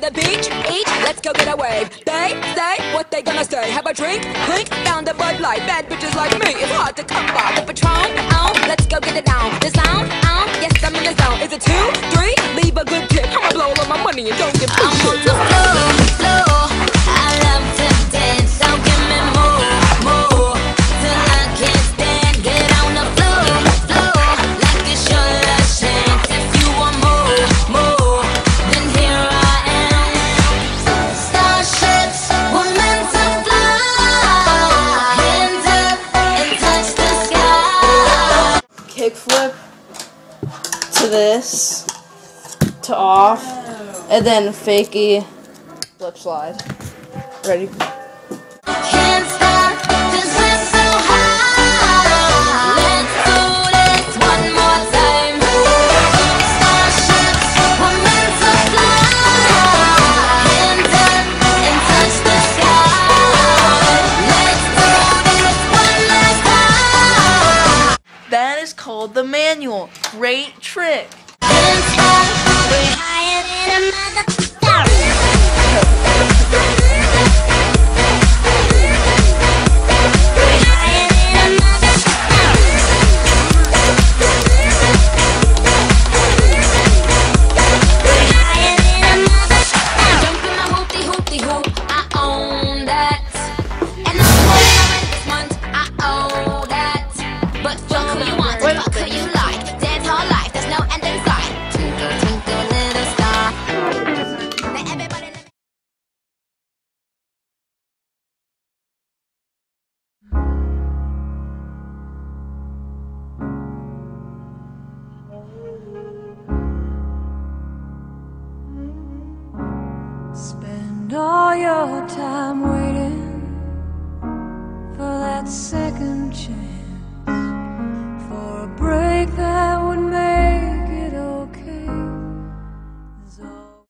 the beach, each, let's go get a wave. They say what they gonna say. Have a drink, clink, found a Bud Light. Bad bitches like me, it's hard to come by. The Patron, let's go get it down. The sound, yes, I'm in the zone. Is it 2, 3? Leave a good tip. I'ma blow all my money and don't give a shit. I'm on the floor, I love to dance, so give me more, till I can't stand. Get on the floor, like it's your last chance. If you want more, then here I am. Starships were meant to fly, hands up and touch the sky. Kickflip to this, to off, and then fakie flip slide. Ready? Can't stop 'cause we're so high. Let's do this one more time. Starships were meant to fly, hands up and touch the sky. Let's do this one last time. That is called the manual. Great trick. Can't stop, we're higher than a mother. Spend all your time waiting for that second chance.